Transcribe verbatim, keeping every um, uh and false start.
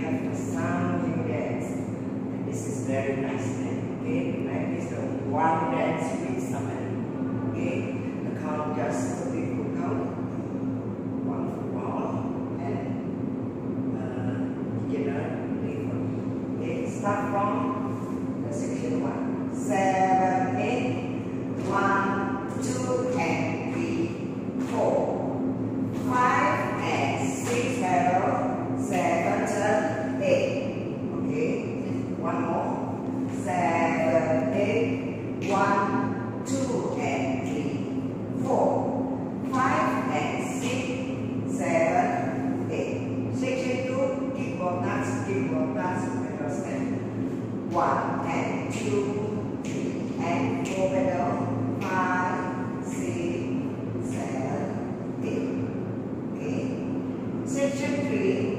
have the sounding dance. And this is very nice. Okay, like this, the one dance with somebody. Okay, the count just a people count. One for all and uh, beginner, different. Okay, start from the section one. Seven, eight, one, two, and three, four, five, and six, seven, seven, eight. Okay, one more. Seven, eight, one, two, and three, four, five, and six, seven, eight. Section two, keyboard dance, keyboard dance, pedal step. One and two, three and four pedal, five, six, seven, eight. Okay. Section three.